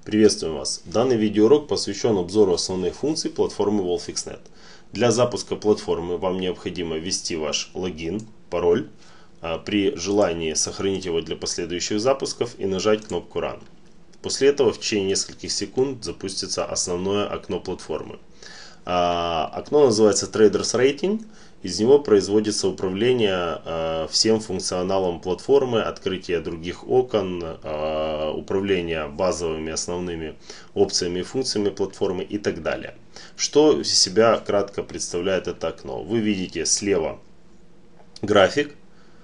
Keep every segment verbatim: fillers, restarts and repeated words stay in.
Приветствуем вас! Данный видеоурок посвящен обзору основных функций платформы Wallfix.net. Для запуска платформы вам необходимо ввести ваш логин, пароль, при желании сохранить его для последующих запусков и нажать кнопку Run. После этого в течение нескольких секунд запустится основное окно платформы. Окно называется Traders Rating. Из него производится управление всем функционалом платформы, открытие других окон, управление базовыми основными опциями и функциями платформы и так далее. Что из себя кратко представляет это окно? Вы видите слева график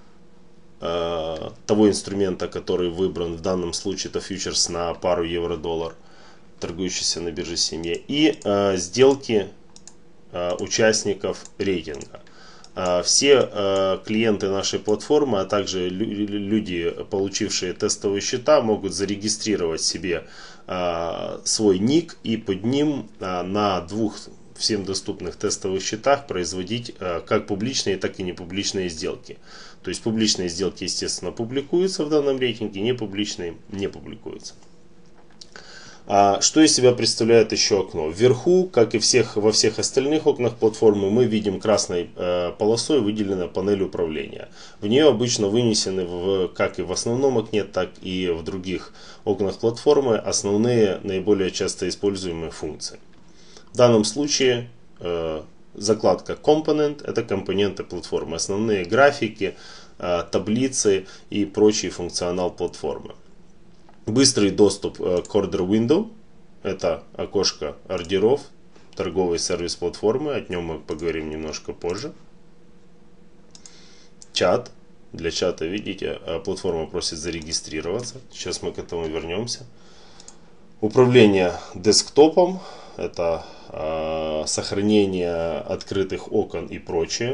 того инструмента, который выбран, в данном случае это фьючерс на пару евро-доллар, торгующийся на бирже семье, и сделки участников рейтинга. Все клиенты нашей платформы, а также люди, получившие тестовые счета, могут зарегистрировать себе свой ник и под ним на двух всем доступных тестовых счетах производить как публичные, так и непубличные сделки. То есть публичные сделки, естественно, публикуются в данном рейтинге, непубличные не публикуются. Что из себя представляет еще окно? Вверху, как и всех, во всех остальных окнах платформы, мы видим красной э, полосой выделена панель управления. В нее обычно вынесены, в, как и в основном окне, так и в других окнах платформы, основные, наиболее часто используемые функции. В данном случае э, закладка Component – это компоненты платформы, основные графики, э, таблицы и прочий функционал платформы. Быстрый доступ к Order Window, это окошко ордеров, торговый сервис платформы, о нем мы поговорим немножко позже. Чат, для чата, видите, платформа просит зарегистрироваться, сейчас мы к этому вернемся. Управление десктопом, это э, сохранение открытых окон и прочее.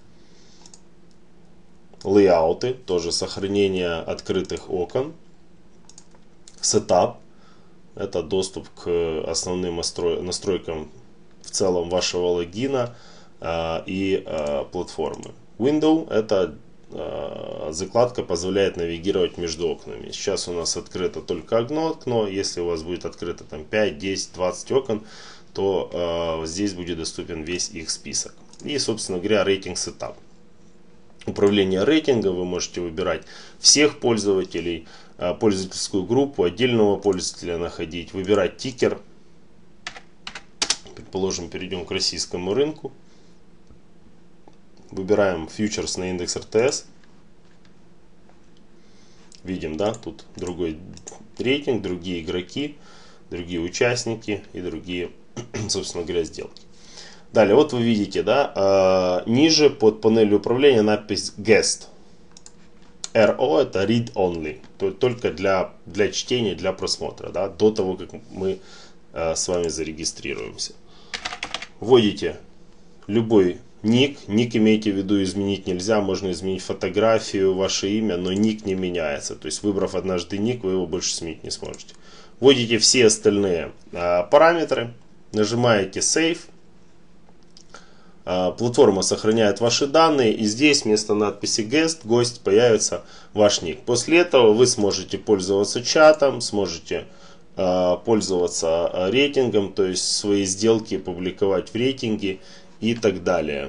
Лейауты, тоже сохранение открытых окон. Setup – это доступ к основным настройкам в целом вашего логина э, и э, платформы. Window – это э, закладка, позволяет навигировать между окнами. Сейчас у нас открыто только одно окно. Если у вас будет открыто там пять, десять, двадцать окон, то э, здесь будет доступен весь их список. И, собственно говоря, рейтинг Setup. Управление рейтинга, вы можете выбирать всех пользователей, пользовательскую группу, отдельного пользователя находить, выбирать тикер. Предположим, перейдем к российскому рынку. Выбираем фьючерс на индекс эр тэ эс. Видим, да, тут другой рейтинг, другие игроки, другие участники и другие, собственно говоря, сделки. Далее, вот вы видите, да, ниже под панелью управления надпись Guest. эр о это Read Only, то только для, для чтения, для просмотра, да, до того, как мы э, с вами зарегистрируемся. Вводите любой ник, ник имейте в виду изменить нельзя, можно изменить фотографию, ваше имя, но ник не меняется, то есть выбрав однажды ник, вы его больше сменить не сможете. Вводите все остальные э, параметры, нажимаете Save. Платформа сохраняет ваши данные, и здесь вместо надписи Guest, гость, появится ваш ник. После этого вы сможете пользоваться чатом, сможете э, пользоваться рейтингом, то есть свои сделки публиковать в рейтинге и так далее.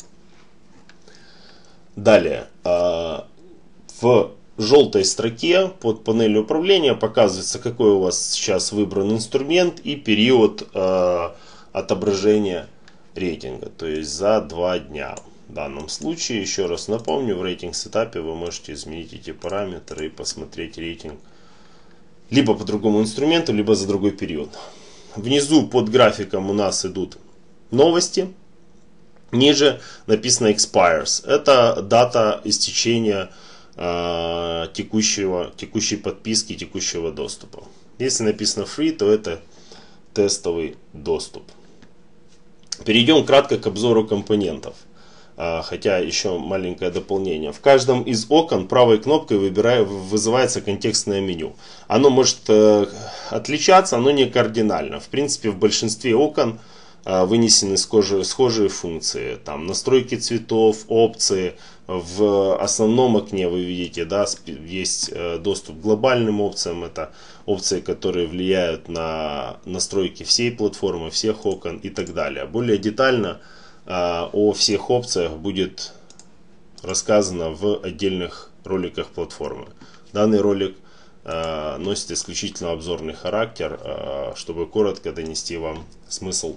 Далее, э, в желтой строке под панелью управления показывается, какой у вас сейчас выбран инструмент и период э, отображения рейтинга, то есть за два дня. В данном случае, еще раз напомню, в рейтинг сетапе вы можете изменить эти параметры и посмотреть рейтинг либо по другому инструменту, либо за другой период. Внизу под графиком у нас идут новости. Ниже написано Expires. Это дата истечения э, текущего, текущей подписки, текущего доступа. Если написано Free, то это тестовый доступ. Перейдем кратко к обзору компонентов, хотя еще маленькое дополнение. В каждом из окон правой кнопкой выбираю, вызывается контекстное меню. Оно может отличаться, но не кардинально. В принципе, в большинстве окон вынесены схожие, схожие функции. Там настройки цветов, опции, В основном окне вы видите, да, есть доступ к глобальным опциям. Это опции, которые влияют на настройки всей платформы, всех окон и так далее. Более детально о всех опциях будет рассказано в отдельных роликах платформы. Данный ролик носит исключительно обзорный характер, чтобы коротко донести вам смысл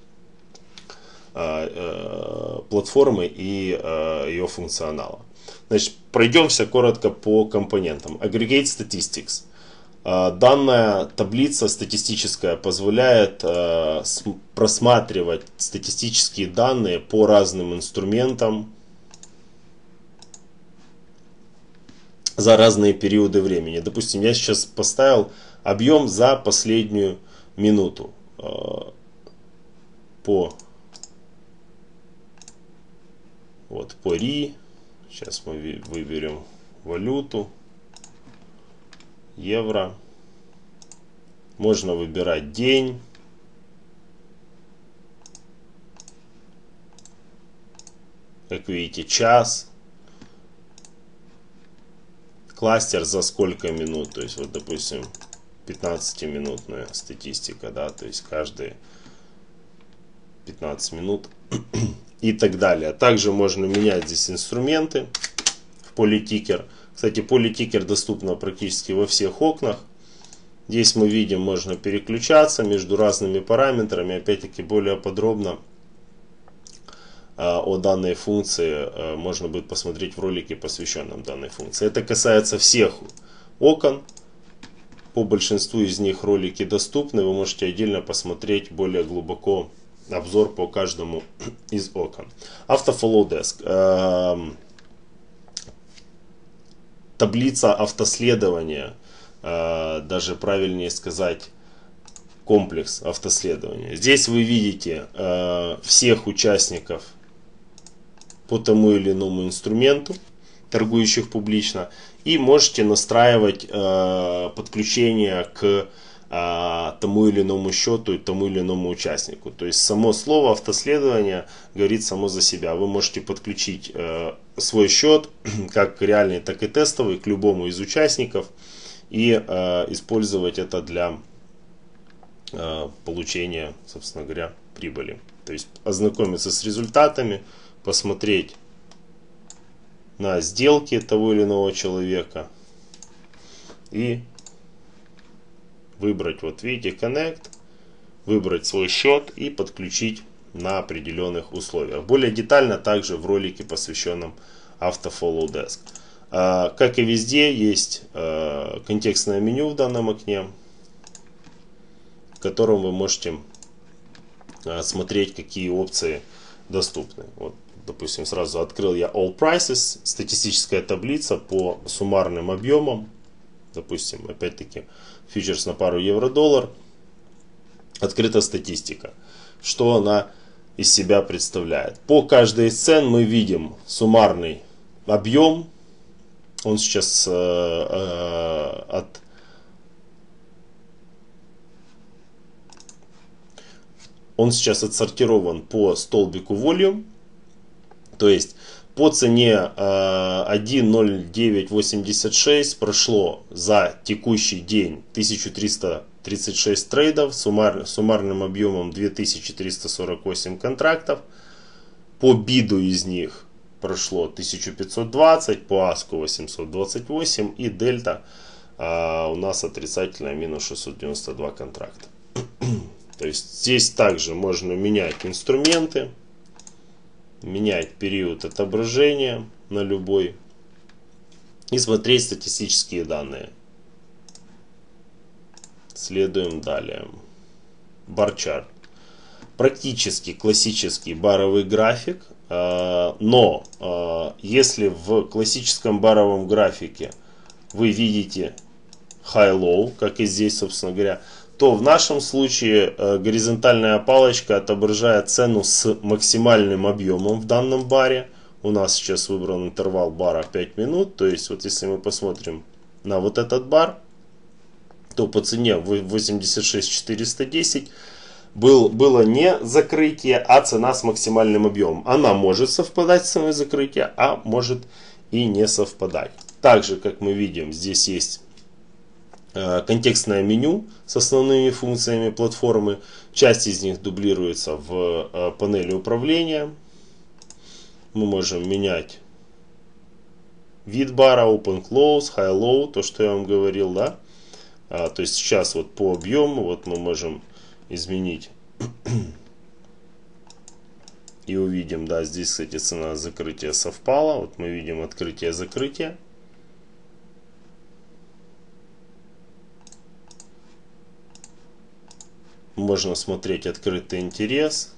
платформы и ее функционала. Значит, пройдемся коротко по компонентам. Aggregate Statistics. Данная таблица статистическая позволяет просматривать статистические данные по разным инструментам за разные периоды времени. Допустим, я сейчас поставил объем за последнюю минуту по Вот по ри, сейчас мы выберем валюту, евро, можно выбирать день, как видите, час, кластер за сколько минут, то есть вот допустим пятнадцатиминутная статистика, да, то есть каждые пятнадцать минут и так далее. Также можно менять здесь инструменты в поле тикер. Кстати, поле тикер доступно практически во всех окнах. Здесь мы видим, можно переключаться между разными параметрами. Опять-таки более подробно о данной функции можно будет посмотреть в ролике, посвященном данной функции. Это касается всех окон. По большинству из них ролики доступны. Вы можете отдельно посмотреть более глубоко обзор по каждому из окон. Автоfollow Desk. Таблица автоследования. Даже правильнее сказать комплекс автоследования. Здесь вы видите всех участников по тому или иному инструменту, торгующих публично, и можете настраивать подключение к тому или иному счету и тому или иному участнику. То есть само слово автоследование говорит само за себя. Вы можете подключить э, свой счет, как реальный, так и тестовый, к любому из участников и э, использовать это для э, получения, собственно говоря, прибыли. То есть ознакомиться с результатами, посмотреть на сделки того или иного человека и выбрать, вот видите, Connect, выбрать свой счет и подключить на определенных условиях. Более детально также в ролике, посвященном Autofollow Desk. Как и везде, есть контекстное меню в данном окне, в котором вы можете смотреть, какие опции доступны. Вот, допустим, сразу открыл я All Prices, статистическая таблица по суммарным объемам. Допустим, опять-таки, фьючерс на пару евро-доллар. Открыта статистика. Что она из себя представляет? По каждой из цен мы видим суммарный объем. Он сейчас э, э, от он сейчас отсортирован по столбику volume. То есть по цене один ноль девять восемьдесят шесть прошло за текущий день тысяча триста тридцать шесть трейдов, суммар, суммарным объемом две тысячи триста сорок восемь контрактов. По биду из них прошло тысяча пятьсот двадцать, по аску восемьсот двадцать восемь и дельта а, у нас отрицательная минус шестьсот девяносто два контракта. То есть здесь также можно менять инструменты, менять период отображения на любой и смотреть статистические данные. Следуем далее. Барчарт. Практически классический баровый график, но если в классическом баровом графике вы видите high-low, как и здесь, собственно говоря, то в нашем случае э, горизонтальная палочка отображает цену с максимальным объемом в данном баре. У нас сейчас выбран интервал бара пять минут. То есть, вот если мы посмотрим на вот этот бар, то по цене восемьдесят шесть четыреста десять был, было не закрытие, а цена с максимальным объемом. Она может совпадать с ценой закрытия, а может и не совпадать. Также, как мы видим, здесь есть контекстное меню с основными функциями платформы. Часть из них дублируется в панели управления. Мы можем менять вид бара, open, close, high, low, то, что я вам говорил, да. А, то есть сейчас вот по объему вот мы можем изменить и увидим, да, здесь, кстати, цена закрытия совпала. Вот мы видим открытие-закрытие. Можно смотреть открытый интерес,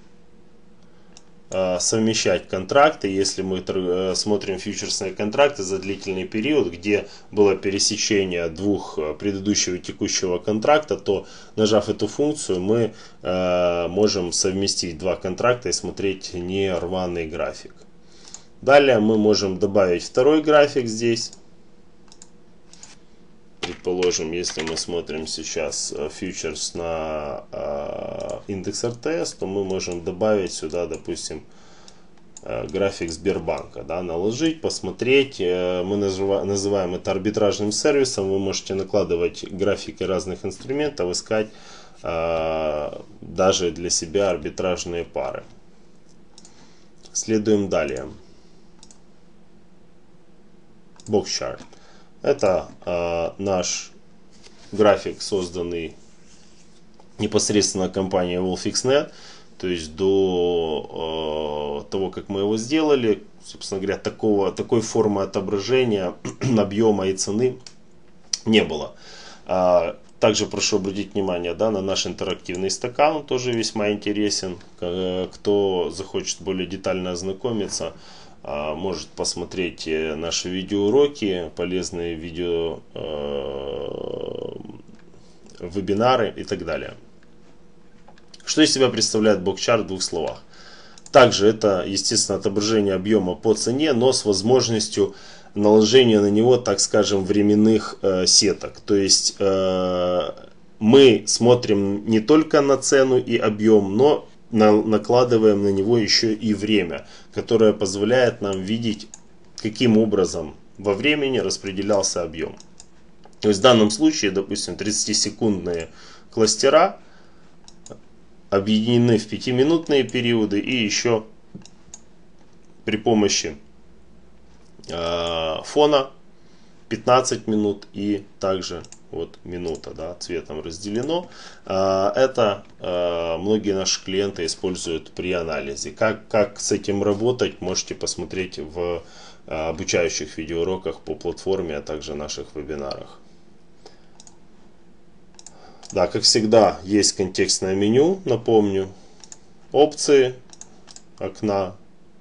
совмещать контракты, если мы смотрим фьючерсные контракты за длительный период, где было пересечение двух предыдущего и текущего контракта, то, нажав эту функцию, мы можем совместить два контракта и смотреть нерваный график. Далее мы можем добавить второй график здесь. Предположим, если мы смотрим сейчас фьючерс на э, индекс эр тэ эс, то мы можем добавить сюда, допустим, э, график Сбербанка, да, наложить, посмотреть. Э, мы называ, называем это арбитражным сервисом. Вы можете накладывать графики разных инструментов, искать э, даже для себя арбитражные пары. Следуем далее. Box Chart. Это э, наш график, созданный непосредственно компанией Wolfixnet. То есть до э, того, как мы его сделали, собственно говоря, такого, такой формы отображения объема и цены не было. А, также прошу обратить внимание, да, на наш интерактивный стакан, он тоже весьма интересен. Кто захочет более детально ознакомиться, может посмотреть наши видеоуроки, полезные видео, э, вебинары и так далее. Что из себя представляет бокчарт в двух словах? Также это, естественно, отображение объема по цене, но с возможностью наложения на него, так скажем, временных э, сеток. То есть э, мы смотрим не только на цену и объем, но накладываем на него еще и время, которое позволяет нам видеть, каким образом во времени распределялся объем. То есть в данном случае, допустим, тридцатисекундные кластера объединены в пятиминутные периоды и еще при помощи э, фона пятнадцать минут и также вот минута, да, цветом разделено. Это многие наши клиенты используют при анализе. Как, как с этим работать, можете посмотреть в обучающих видеоуроках по платформе, а также наших вебинарах. Да, как всегда, есть контекстное меню, напомню. Опции окна.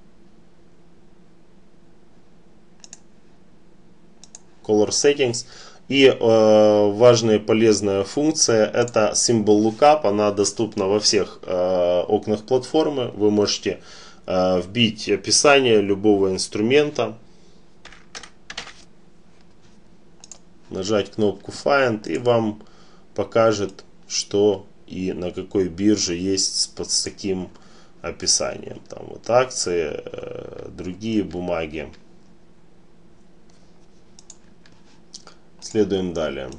Color Settings. И э, важная и полезная функция — это Symbol Lookup. Она доступна во всех э, окнах платформы. Вы можете э, вбить описание любого инструмента, нажать кнопку Find, и вам покажет, что и на какой бирже есть с, с таким описанием. Там вот акции, э, другие бумаги. Следуем далее.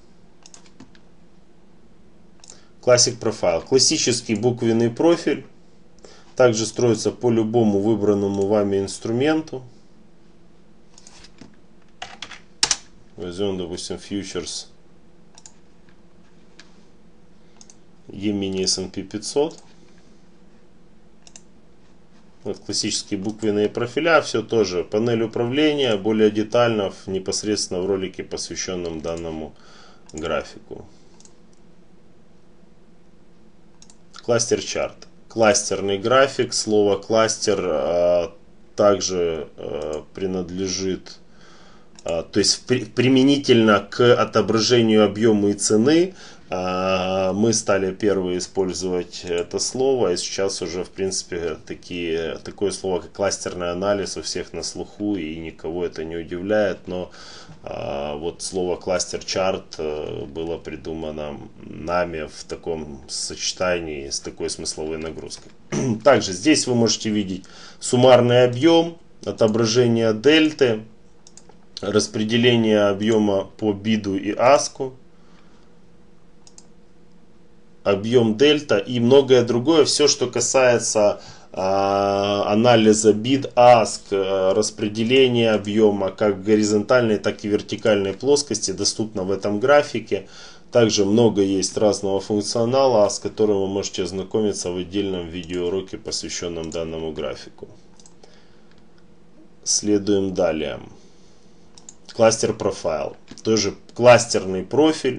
Classic Profile. Классический буквенный профиль. Также строится по любому выбранному вами инструменту. Возьмем, допустим, Futures E-mini эс энд пи пятьсот. Вот классические буквенные профиля, все тоже панель управления, более детально непосредственно в ролике, посвященном данному графику. Кластер чарт. Кластерный график. Слово кластер а, также а, принадлежит То есть применительно к отображению объема и цены мы стали первые использовать это слово, и сейчас уже в принципе такие, такое слово как кластерный анализ у всех на слуху, и никого это не удивляет, но вот слово кластер чарт было придумано нами в таком сочетании с такой смысловой нагрузкой. Также здесь вы можете видеть суммарный объем, отображение дельты, распределение объема по биду и аску, объем дельта и многое другое. Все, что касается э, анализа бид, аск, э, распределения объема как в горизонтальной, так и вертикальной плоскости, доступно в этом графике. Также много есть разного функционала, с которым вы можете ознакомиться в отдельном видеоуроке, посвященном данному графику. Следуем далее. Кластер профайл. Тоже кластерный профиль.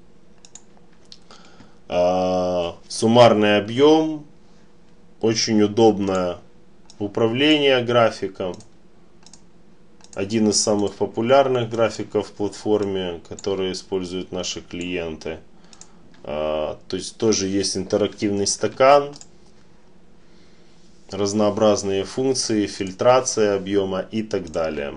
Суммарный объем, очень удобное управление графиком, один из самых популярных графиков в платформе, которые используют наши клиенты. То есть тоже есть интерактивный стакан, разнообразные функции, фильтрация объема и так далее.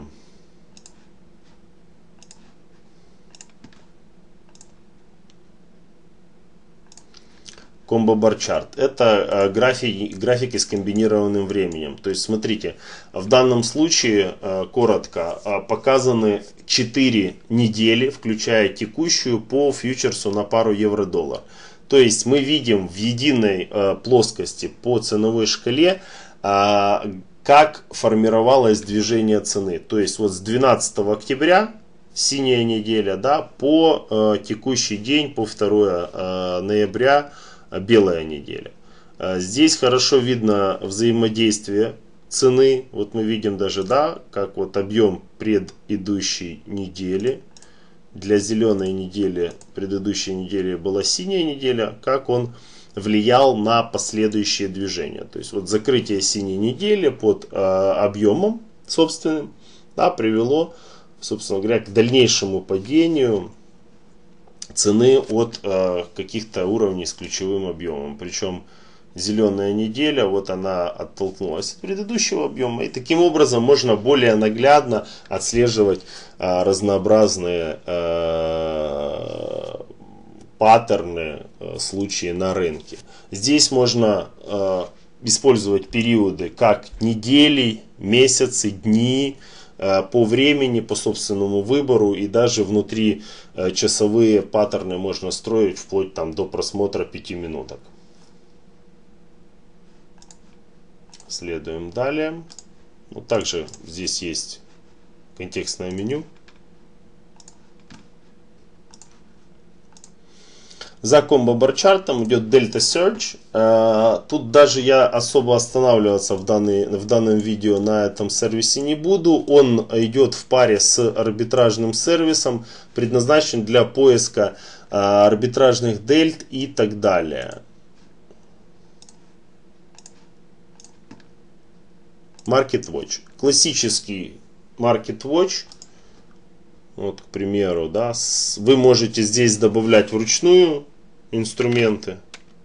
Комбо-бар чарт. Это графики, графики с комбинированным временем. То есть, смотрите, в данном случае, коротко, показаны четыре недели, включая текущую, по фьючерсу на пару евро-доллар. То есть, мы видим в единой плоскости по ценовой шкале, как формировалось движение цены. То есть, вот с двенадцатого октября, синяя неделя, да, по текущий день, по второе ноября, белая неделя. Здесь хорошо видно взаимодействие цены. Вот мы видим даже, да, как вот объем предыдущей недели. Для зеленой недели, предыдущей недели была синяя неделя, как он влиял на последующие движения. То есть вот закрытие синей недели под э, объемом собственным, да, привело, собственно говоря, к дальнейшему падению цены от э, каких-то уровней с ключевым объемом. Причем зеленая неделя, вот она оттолкнулась от предыдущего объема. И таким образом можно более наглядно отслеживать э, разнообразные э, паттерны, э, случаи на рынке. Здесь можно э, использовать периоды как недели, месяцы, дни, по времени, по собственному выбору, и даже внутри часовые паттерны можно строить вплоть там до просмотра пяти минуток. Следуем далее. Ну, также здесь есть контекстное меню. За комбо-бар чартом идет Delta Search. Тут даже я особо останавливаться в, данный, в данном видео на этом сервисе не буду. Он идет в паре с арбитражным сервисом, предназначен для поиска арбитражных дельт и так далее. Market Watch. Классический Market Watch. Вот, к примеру, да, вы можете здесь добавлять вручную инструменты,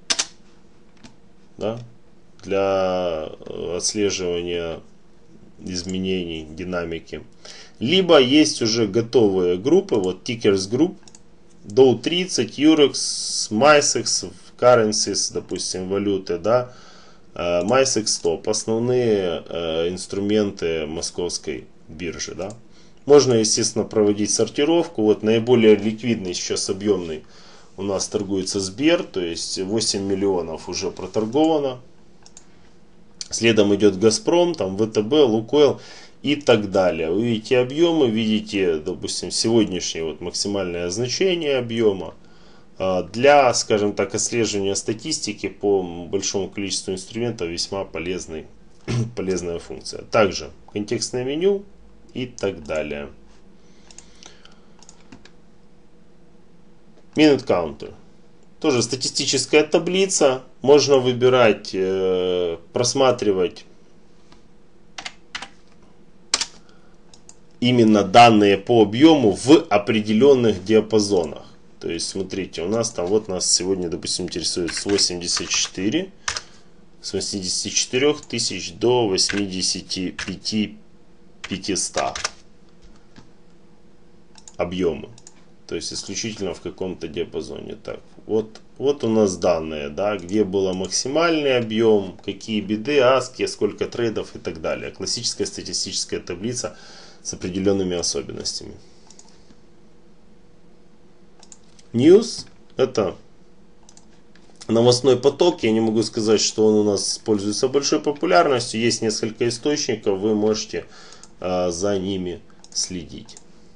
да, для отслеживания изменений динамики. Либо есть уже готовые группы, вот Tickers Group, Dow тридцать, Eurex, MySex, Currencies, допустим, валюты, да, MySex Top, основные э, инструменты московской биржи, да. Можно, естественно, проводить сортировку. Вот наиболее ликвидный сейчас объемный у нас торгуется Сбер, то есть восемь миллионов уже проторговано. Следом идет Газпром, там ВТБ, Лукойл и так далее. Вы видите объемы, видите, допустим, сегодняшнее вот максимальное значение объема. Для, скажем так, отслеживания статистики по большому количеству инструментов весьма полезный, полезная функция. Также контекстное меню и так далее. Minute Counter. Тоже статистическая таблица. Можно выбирать, э, просматривать именно данные по объему в определенных диапазонах. То есть, смотрите, у нас там, вот нас сегодня, допустим, интересует с восьмидесяти четырёх, с восьмидесяти четырёх тысяч до восьмидесяти пяти тысяч пятисот объемы. То есть, исключительно в каком-то диапазоне. Так, вот, вот у нас данные, да, где был максимальный объем, какие биды, аски, сколько трейдов и так далее. Классическая статистическая таблица с определенными особенностями. News — это новостной поток. Я не могу сказать, что он у нас пользуется большой популярностью. Есть несколько источников, вы можете э, за ними следить.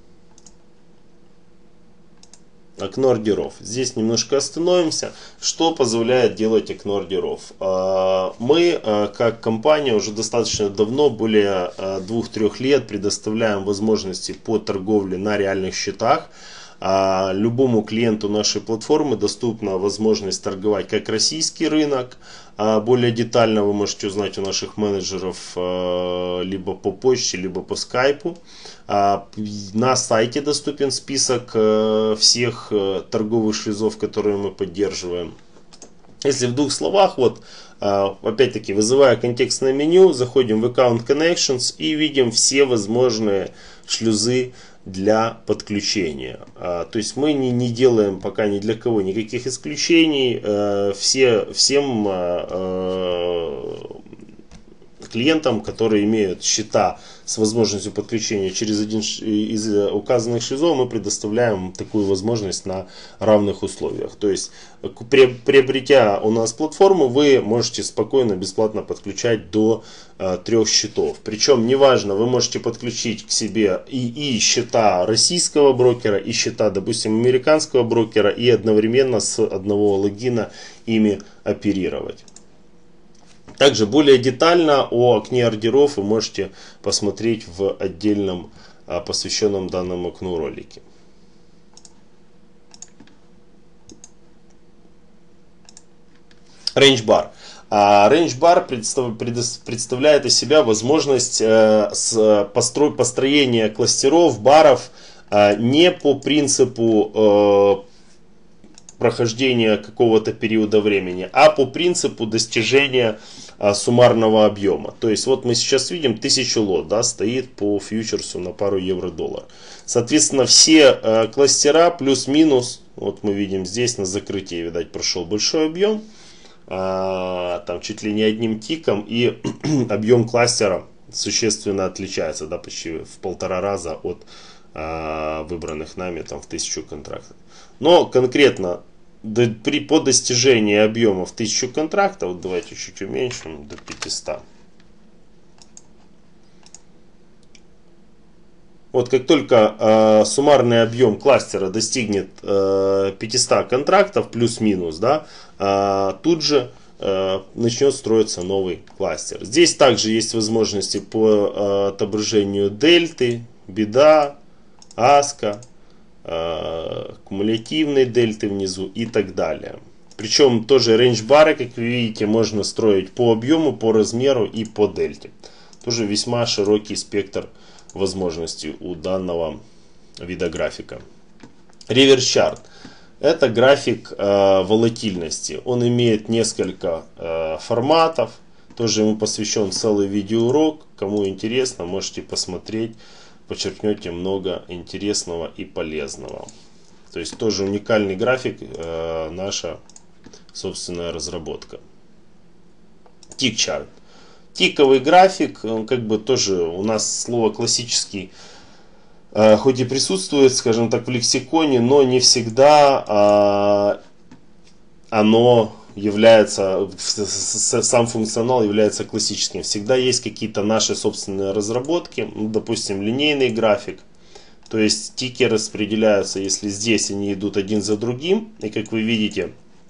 Окно ордеров. Здесь немножко остановимся. Что позволяет делать окно ордеров? Мы, как компания, уже достаточно давно, более двух-трёх лет, предоставляем возможности по торговле на реальных счетах. Любому клиенту нашей платформы доступна возможность торговать как российский рынок. Более детально вы можете узнать у наших менеджеров либо по почте, либо по скайпу. На сайте доступен список всех торговых шлюзов, которые мы поддерживаем. Если в двух словах, вот опять-таки вызывая контекстное меню, заходим в Account Connections и видим все возможные шлюзы для подключения. То есть мы не, не делаем пока ни для кого никаких исключений. Все, всем клиентам, которые имеют счета с возможностью подключения через один из указанных шлюзов, мы предоставляем такую возможность на равных условиях. То есть, приобретя у нас платформу, вы можете спокойно, бесплатно подключать до э, трех счетов. Причем, неважно, вы можете подключить к себе и, и счета российского брокера, и счета, допустим, американского брокера, и одновременно с одного логина ими оперировать. Также более детально о окне ордеров вы можете посмотреть в отдельном посвященном данному окну ролике. Range Bar. Range Bar представляет из себя возможность построения кластеров, баров не по принципу прохождения какого-то периода времени, а по принципу достижения а, суммарного объема. То есть вот мы сейчас видим тысячу лот, да, стоит по фьючерсу на пару евро-доллар. Соответственно, все а, кластера плюс-минус, вот мы видим здесь на закрытии, видать, прошел большой объем, а, там чуть ли не одним тиком, и объем кластера существенно отличается, да, почти в полтора раза от а, выбранных нами там в тысячу контрактов. Но конкретно до, при, по достижении объема в тысячу контрактов, вот давайте чуть уменьшим до пятисот. Вот как только э, суммарный объем кластера достигнет э, пятисот контрактов плюс-минус, да, э, тут же э, начнет строиться новый кластер. Здесь также есть возможности по э, отображению дельты, бида, аска, кумулятивной дельты внизу и так далее. Причем тоже range бары, как вы видите, можно строить по объему, по размеру и по дельте. Тоже весьма широкий спектр возможностей у данного вида графика. Реверс чарт — это график э, волатильности. Он имеет несколько э, форматов. Тоже ему посвящен целый видеоурок. Кому интересно, можете посмотреть. Подчеркнете много интересного и полезного. То есть тоже уникальный график, э, наша собственная разработка. Тик-чарт. Тиковый график, он как бы тоже у нас слово классический, э, хоть и присутствует, скажем так, в лексиконе, но не всегда э, оно является, сам функционал является классическим. Всегда есть какие-то наши собственные разработки, ну, допустим, линейный график. То есть тики распределяются, если здесь они идут один за другим. И как вы видите,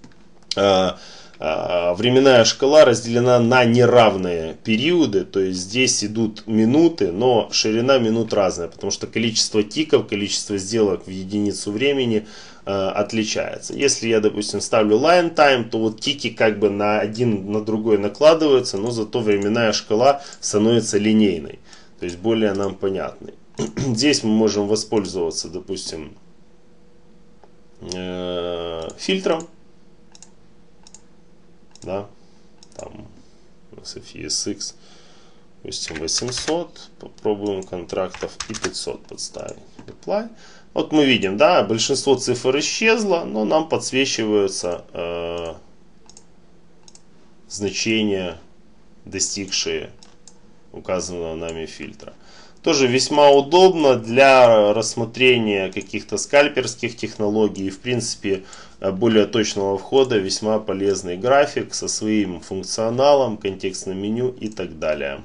временная шкала разделена на неравные периоды. То есть здесь идут минуты, но ширина минут разная. Потому что количество тиков, количество сделок в единицу времени отличается. Если я, допустим, ставлю line time, то вот тики как бы на один на другой накладываются, но зато временная шкала становится линейной, то есть более нам понятной. Здесь мы можем воспользоваться, допустим, э, фильтром. Да, там эс эф и эс икс, допустим, восемьсот, попробуем контрактов и пятьсот подставить. Apply. Вот мы видим, да, большинство цифр исчезло, но нам подсвечиваются э, значения, достигшие указанного нами фильтра. Тоже весьма удобно для рассмотрения каких-то скальперских технологий. В принципе, более точного входа весьма полезный график со своим функционалом, контекстным меню и так далее.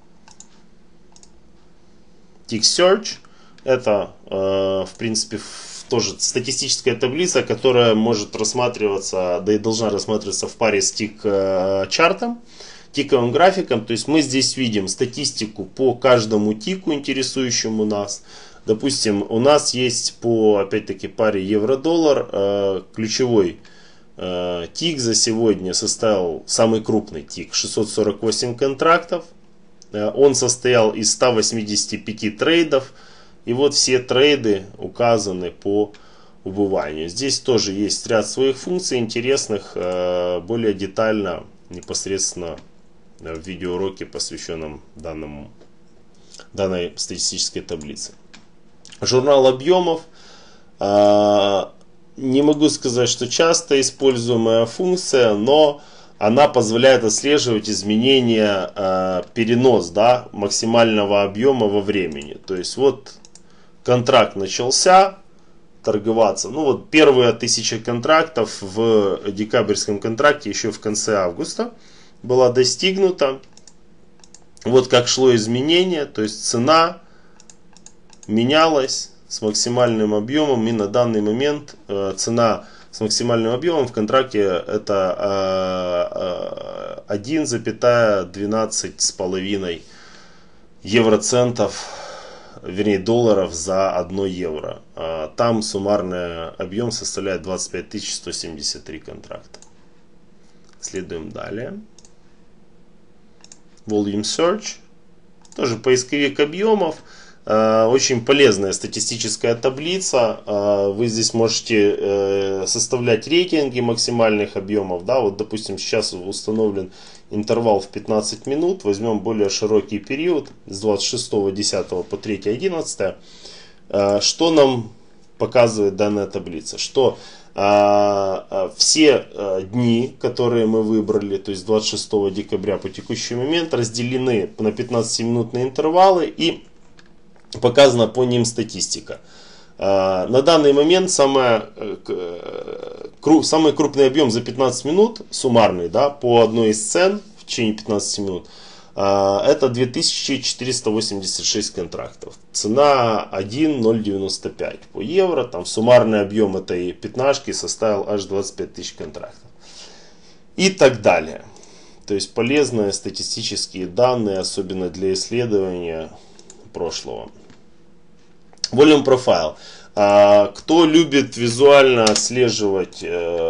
Tick Search — это, э, в принципе, тоже статистическая таблица, которая может рассматриваться, да и должна рассматриваться в паре с тик-чартом, тиковым графиком. То есть мы здесь видим статистику по каждому тику, интересующему нас. Допустим, у нас есть по, опять-таки, паре евро-доллар э, ключевой э, тик за сегодня составил, самый крупный тик, шестьсот сорок восемь контрактов. Э, он состоял из ста восьмидесяти пяти трейдов. И вот все трейды указаны по убыванию. Здесь тоже есть ряд своих функций интересных, э, более детально, непосредственно в видеоуроке, посвященном данному, данной статистической таблице. Журнал объемов. Не могу сказать, что часто используемая функция, но она позволяет отслеживать изменения, перенос, да, максимального объема во времени. То есть вот контракт начался торговаться. Ну вот первые тысяча контрактов в декабрьском контракте еще в конце августа была достигнута. Вот как шло изменение, то есть цена менялась с максимальным объемом, и на данный момент э, цена с максимальным объемом в контракте это э, э, один целых двенадцать с половиной евроцентов, вернее долларов за одно евро. А там суммарный объем составляет двадцать пять тысяч сто семьдесят три контракта. Следуем далее. Volume Search. Тоже поисковик объемов. Очень полезная статистическая таблица. Вы здесь можете составлять рейтинги максимальных объемов. Да, вот, допустим, сейчас установлен интервал в пятнадцать минут. Возьмем более широкий период с двадцать шестого десятого по третье одиннадцатое. Что нам показывает данная таблица? Что все дни, которые мы выбрали, то есть двадцать шестого декабря по текущий момент, разделены на пятнадцатиминутные интервалы и показана по ним статистика. На данный момент самое, самый крупный объем за пятнадцать минут, суммарный, да, по одной из цен в течение пятнадцати минут, это две тысячи четыреста восемьдесят шесть контрактов. Цена один целых ноль девяносто пять по евро. Там суммарный объем этой пятнашки составил аж двадцать пять тысяч контрактов. И так далее. То есть полезные статистические данные, особенно для исследования прошлого. Volume Profile. Кто любит визуально отслеживать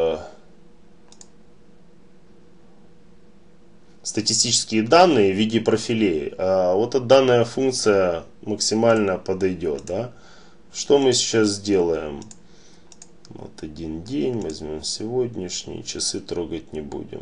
статистические данные в виде профилей, вот эта данная функция максимально подойдет. Да? Что мы сейчас сделаем? Вот один день, возьмем сегодняшний, часы трогать не будем.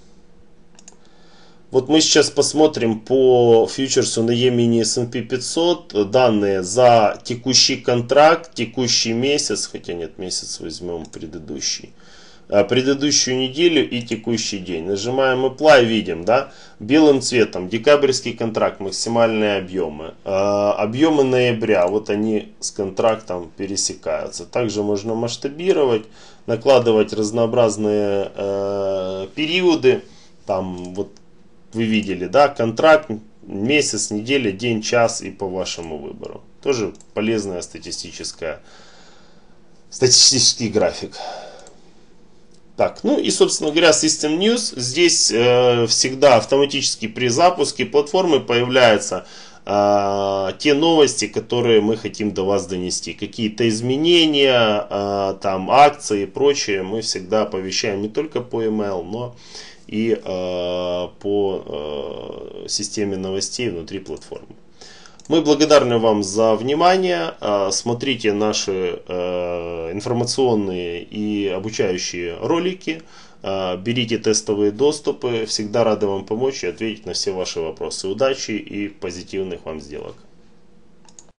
Вот мы сейчас посмотрим по фьючерсу на E-mini эс энд пи пятьсот данные за текущий контракт, текущий месяц, хотя нет, месяц возьмем предыдущий, предыдущую неделю и текущий день. Нажимаем Apply, видим, да, белым цветом декабрьский контракт, максимальные объемы. Объемы ноября, вот они с контрактом пересекаются. Также можно масштабировать, накладывать разнообразные э, периоды. Там вот вы видели, да, контракт, месяц, неделя, день, час и по вашему выбору. Тоже полезная статистическая, статистический график. Так, ну и, собственно говоря, System News. Здесь э, всегда автоматически при запуске платформы появляются э, те новости, которые мы хотим до вас донести. Какие-то изменения, э, там акции и прочее мы всегда оповещаем не только по email, но и э, по э, системе новостей внутри платформы. Мы благодарны вам за внимание. Смотрите наши информационные и обучающие ролики. Берите тестовые доступы. Всегда рады вам помочь и ответить на все ваши вопросы. Удачи и позитивных вам сделок.